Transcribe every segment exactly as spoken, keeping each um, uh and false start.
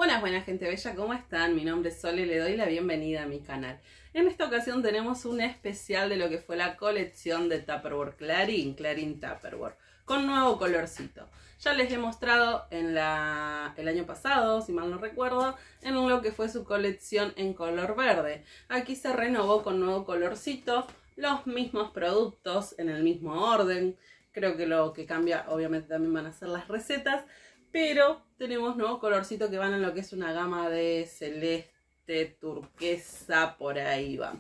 Buenas, buenas gente bella, ¿cómo están? Mi nombre es Sol y le doy la bienvenida a mi canal. En esta ocasión tenemos un especial de lo que fue la colección de Tupperware Clarín, Clarín Tupperware, con nuevo colorcito. Ya les he mostrado en la, el año pasado, si mal no recuerdo, en lo que fue su colección en color verde. Aquí se renovó con nuevo colorcito, los mismos productos en el mismo orden. Creo que lo que cambia obviamente también van a ser las recetas. Pero tenemos nuevo colorcito que van en lo que es una gama de celeste, turquesa, por ahí va.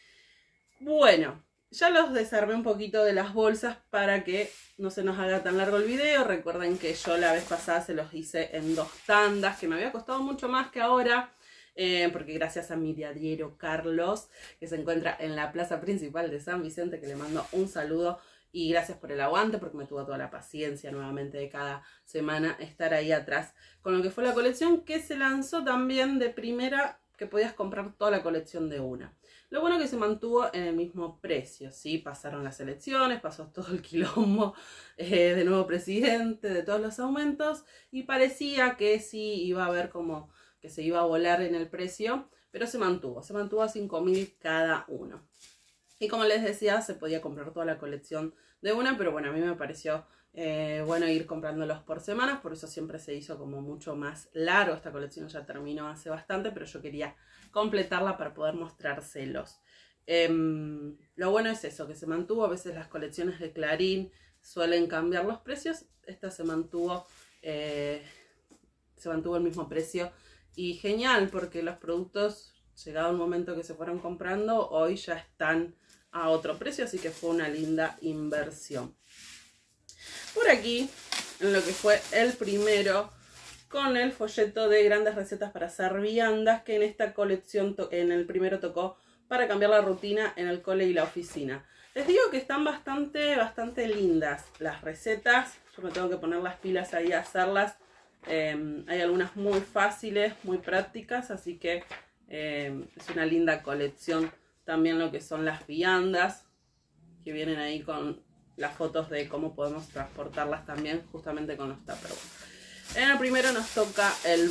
Bueno, ya los desarmé un poquito de las bolsas para que no se nos haga tan largo el video. Recuerden que yo la vez pasada se los hice en dos tandas, que me había costado mucho más que ahora. Eh, porque gracias a mi diariero Carlos, que se encuentra en la plaza principal de San Vicente, que le mando un saludo. Y gracias por el aguante, porque me tuvo toda la paciencia nuevamente de cada semana estar ahí atrás con lo que fue la colección, que se lanzó también de primera, que podías comprar toda la colección de una. Lo bueno que se mantuvo en el mismo precio, ¿sí? Pasaron las elecciones, pasó todo el quilombo eh, de nuevo presidente, de todos los aumentos, y parecía que sí iba a haber como que se iba a volar en el precio, pero se mantuvo, se mantuvo a cinco mil cada uno. Y como les decía, se podía comprar toda la colección de una, pero bueno, a mí me pareció eh, bueno ir comprándolos por semanas, por eso siempre se hizo como mucho más largo. Esta colección ya terminó hace bastante, pero yo quería completarla para poder mostrárselos. Eh, lo bueno es eso, que se mantuvo. A veces las colecciones de Clarín suelen cambiar los precios. Esta se mantuvo, eh, se mantuvo el mismo precio. Y genial, porque los productos, llegado el momento que se fueron comprando, hoy ya están a otro precio, así que fue una linda inversión. Por aquí, en lo que fue el primero, con el folleto de grandes recetas para hacer viandas, que en esta colección, en el primero tocó para cambiar la rutina en el cole y la oficina. Les digo que están bastante, bastante lindas las recetas. Yo me tengo que poner las pilas ahí a hacerlas. Eh, hay algunas muy fáciles, muy prácticas, así que eh, es una linda colección. También lo que son las viandas, que vienen ahí con las fotos de cómo podemos transportarlas también, justamente con los Tupperware. En el primero nos toca el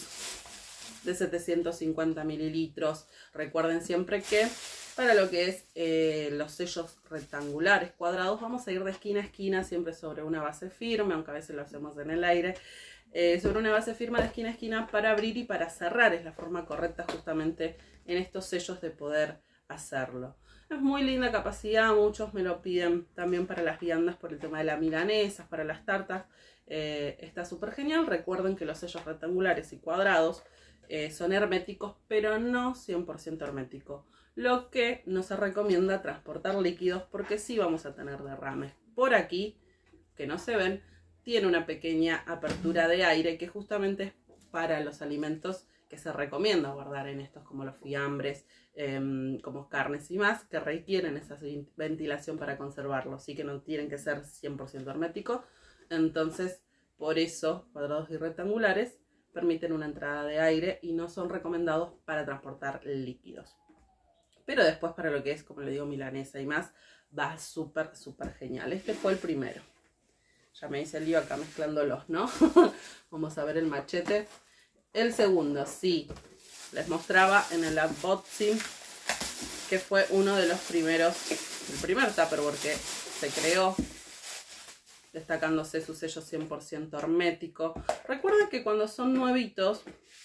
box de setecientos cincuenta mililitros. Recuerden siempre que para lo que es eh, los sellos rectangulares cuadrados, vamos a ir de esquina a esquina, siempre sobre una base firme, aunque a veces lo hacemos en el aire. Eh, sobre una base firme de esquina a esquina para abrir y para cerrar. Es la forma correcta justamente en estos sellos de poder hacerlo. Es muy linda capacidad, muchos me lo piden también para las viandas por el tema de las milanesas, para las tartas. Eh, está súper genial. Recuerden que los sellos rectangulares y cuadrados eh, son herméticos, pero no cien por ciento herméticos. Lo que no se recomienda transportar líquidos, porque sí vamos a tener derrames. Por aquí, que no se ven, tiene una pequeña apertura de aire que justamente es para los alimentos que se recomienda guardar en estos, como los fiambres, eh, como carnes y más, que requieren esa ventilación para conservarlos, sí que no tienen que ser cien por ciento herméticos. Entonces, por eso, cuadrados y rectangulares permiten una entrada de aire y no son recomendados para transportar líquidos. Pero después, para lo que es, como le digo, milanesa y más, va súper, súper genial. Este fue el primero. Ya me hice el lío acá mezclándolos, ¿no? Vamos a ver el machete. El segundo, sí, les mostraba en el unboxing que fue uno de los primeros, el primer Tupperware que se creó, destacándose su sello cien por ciento hermético. Recuerden que cuando son nuevitos,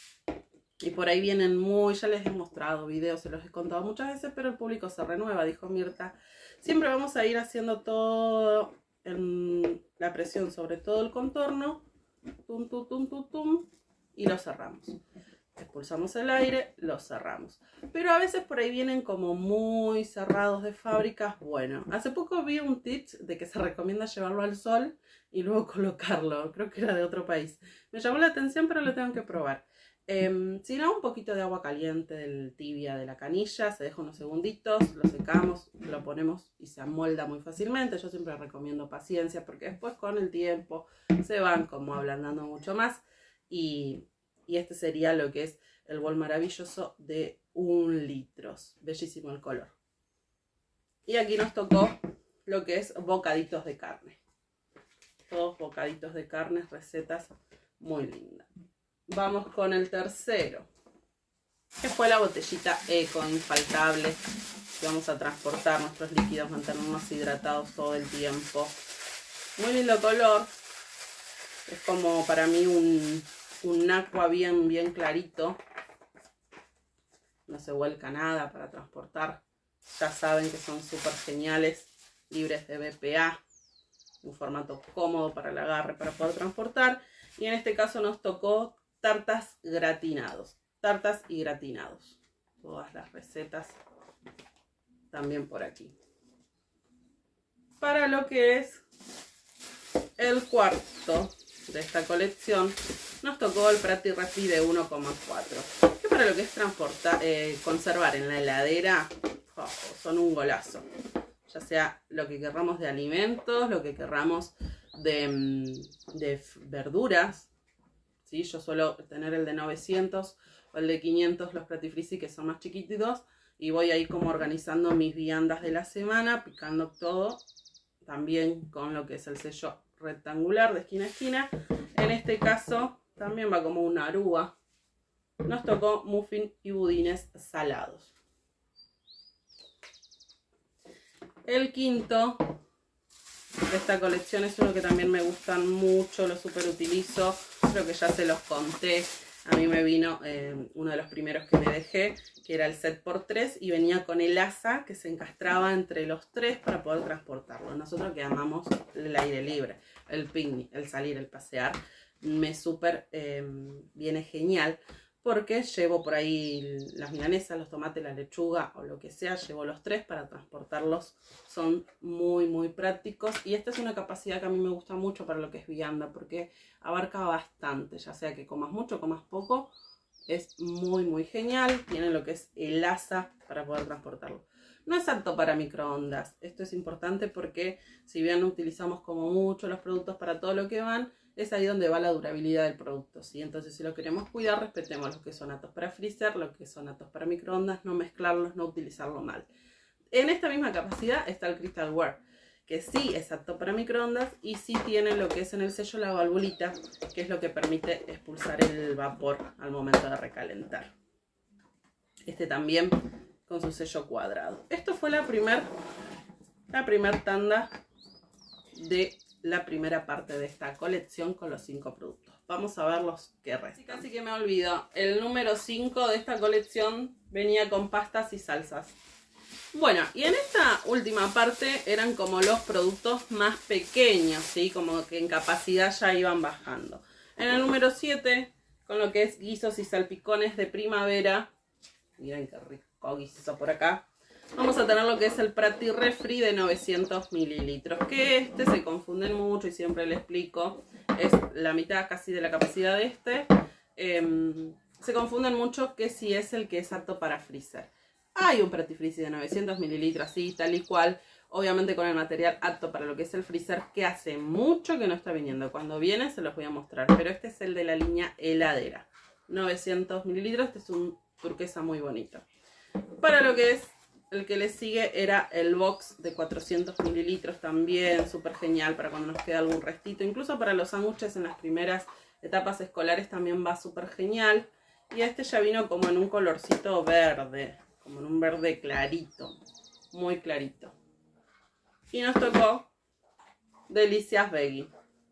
y por ahí vienen muy, ya les he mostrado videos, se los he contado muchas veces, pero el público se renueva, dijo Mirta. Siempre vamos a ir haciendo todo en la presión sobre todo el contorno, tum, tum, tum, tum, tum, y lo cerramos. Expulsamos el aire, lo cerramos. Pero a veces por ahí vienen como muy cerrados de fábricas. Bueno, hace poco vi un tip de que se recomienda llevarlo al sol y luego colocarlo. Creo que era de otro país. Me llamó la atención, pero lo tengo que probar. Eh, si no, un poquito de agua caliente del tibia de la canilla, se deja unos segunditos, lo secamos, lo ponemos y se amolda muy fácilmente. Yo siempre recomiendo paciencia, porque después con el tiempo se van como ablandando mucho más. Y, y este sería lo que es el bol maravilloso de un litro. Bellísimo el color. Y aquí nos tocó lo que es bocaditos de carne. Todos bocaditos de carne, recetas muy lindas. vamos con el tercero, que fue la botellita eco, infaltable, que vamos a transportar nuestros líquidos, mantenernos hidratados todo el tiempo. Muy lindo color, es como para mí un, un aqua bien, bien clarito, no se vuelca nada para transportar. Ya saben que son súper geniales, libres de B P A, un formato cómodo para el agarre, para poder transportar. Y en este caso nos tocó tartas gratinados, tartas y gratinados. Todas las recetas también por aquí. Para lo que es el cuarto de esta colección, nos tocó el Prati Refri de uno coma cuatro. Que para lo que es transportar, eh, conservar en la heladera, oh, son un golazo. Ya sea lo que querramos de alimentos, lo que querramos de, de verduras. ¿Sí? Yo suelo tener el de novecientos o el de quinientos, los Pratifrizzi, que son más chiquititos. Y voy ahí como organizando mis viandas de la semana, picando todo. También con lo que es el sello rectangular de esquina a esquina. En este caso también va como una arúa. Nos tocó muffin y budines salados. El quinto de esta colección es uno que también me gustan mucho, lo super utilizo, creo que ya se los conté. A mí me vino eh, uno de los primeros que me dejé, que era el set por tres, y venía con el asa que se encastraba entre los tres para poder transportarlo. Nosotros que amamos el aire libre, el picnic, el salir, el pasear, me súper eh, viene genial. Porque llevo por ahí las milanesas, los tomates, la lechuga o lo que sea, llevo los tres para transportarlos. Son muy muy prácticos y esta es una capacidad que a mí me gusta mucho para lo que es vianda, porque abarca bastante, ya sea que comas mucho o comas poco, es muy muy genial. Tiene lo que es el asa para poder transportarlo. No es apto para microondas, esto es importante porque si bien utilizamos como mucho los productos para todo lo que van, es ahí donde va la durabilidad del producto, ¿sí? Entonces si lo queremos cuidar, respetemos los que son aptos para freezer, los que son aptos para microondas, no mezclarlos, no utilizarlo mal. En esta misma capacidad está el Crystalware, que sí es apto para microondas y sí tiene lo que es en el sello la valvulita, que es lo que permite expulsar el vapor al momento de recalentar. Este también con su sello cuadrado. Esto fue la primer, la primer tanda de la primera parte de esta colección con los cinco productos. Vamos a ver los que restan. Casi que me olvido. El número cinco de esta colección venía con pastas y salsas. Bueno, y en esta última parte eran como los productos más pequeños, ¿sí? Como que en capacidad ya iban bajando. En el número siete, con lo que es guisos y salpicones de primavera. Miren qué rico guiso por acá. Vamos a tener lo que es el Prati Refri de novecientos mililitros, que este se confunden mucho y siempre le explico, es la mitad casi de la capacidad de este. Eh, se confunden mucho que si es el que es apto para freezer. Hay un Pratifrizzi de novecientos mililitros, así, tal y cual, obviamente con el material apto para lo que es el freezer, que hace mucho que no está viniendo. Cuando viene se los voy a mostrar, pero este es el de la línea heladera, novecientos mililitros, este es un turquesa muy bonito. Para lo que es el que le sigue era el box de cuatrocientos mililitros, también súper genial para cuando nos queda algún restito. Incluso para los sándwiches en las primeras etapas escolares también va súper genial. Y este ya vino como en un colorcito verde, como en un verde clarito, muy clarito. Y nos tocó Delicias Veggie.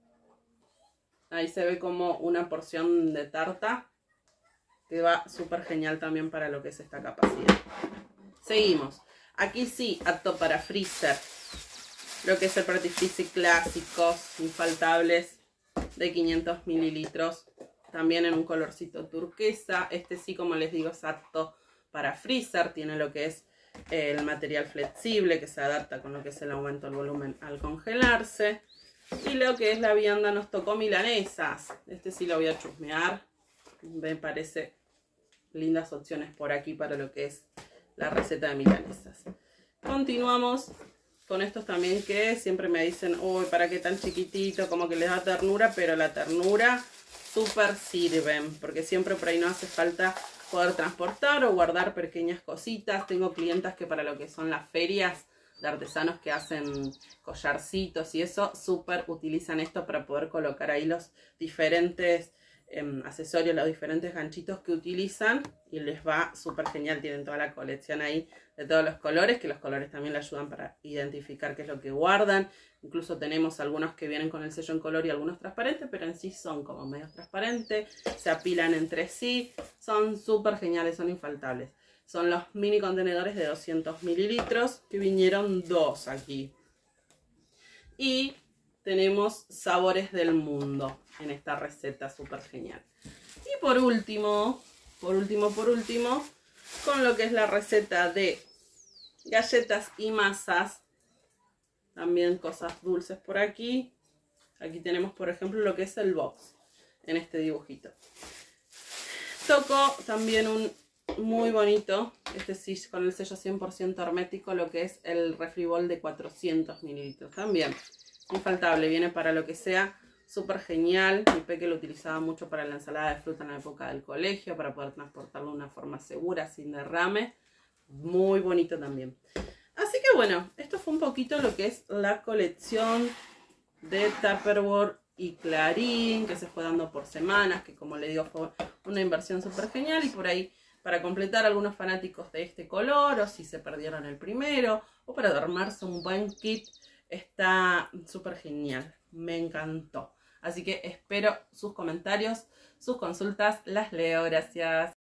Ahí se ve como una porción de tarta que va súper genial también para lo que es esta capacidad. Seguimos. Aquí sí, apto para freezer. Lo que es el Pratifrizzi clásicos, infaltables, de quinientos mililitros. También en un colorcito turquesa. Este sí, como les digo, es apto para freezer. Tiene lo que es el material flexible que se adapta con lo que es el aumento del volumen al congelarse. Y lo que es la vianda nos tocó milanesas. Este sí lo voy a chusmear. Me parece lindas opciones por aquí para lo que es la receta de milanesas. Continuamos con estos también que siempre me dicen, uy, ¿para qué tan chiquitito? Como que les da ternura, pero la ternura súper sirven, porque siempre por ahí no hace falta poder transportar o guardar pequeñas cositas. Tengo clientas que para lo que son las ferias de artesanos que hacen collarcitos y eso, súper utilizan esto para poder colocar ahí los diferentes eh, accesorios, los diferentes ganchitos que utilizan y les va súper genial. Tienen toda la colección ahí de todos los colores, que los colores también le ayudan para identificar qué es lo que guardan. Incluso tenemos algunos que vienen con el sello en color y algunos transparentes, pero en sí son como medio transparentes, se apilan entre sí, son súper geniales, son infaltables. Son los mini contenedores de doscientos mililitros, que vinieron dos aquí. Y tenemos sabores del mundo en esta receta súper genial. Y por último, por último, por último, con lo que es la receta de galletas y masas. También cosas dulces por aquí. Aquí tenemos, por ejemplo, lo que es el box en este dibujito. Tocó también un muy bonito, este sí, con el sello cien por ciento hermético, lo que es el refribol de cuatrocientos mililitros. También infaltable, viene para lo que sea, súper genial. Mi peque lo utilizaba mucho para la ensalada de fruta en la época del colegio, para poder transportarlo de una forma segura, sin derrame. Muy bonito también. Así que bueno, esto fue un poquito lo que es la colección de Tupperware y Clarín, que se fue dando por semanas, que como le digo fue una inversión súper genial. Y por ahí, para completar algunos fanáticos de este color, o si se perdieron el primero, o para armarse un buen kit, está súper genial. Me encantó. Así que espero sus comentarios, sus consultas, las leo. Gracias.